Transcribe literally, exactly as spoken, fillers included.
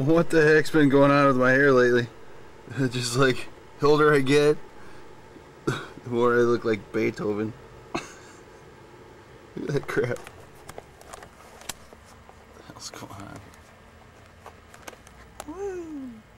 What the heck's been going on with my hair lately? Just like, the older I get, the more I look like Beethoven. Look at that crap. What the hell's going on? Woo!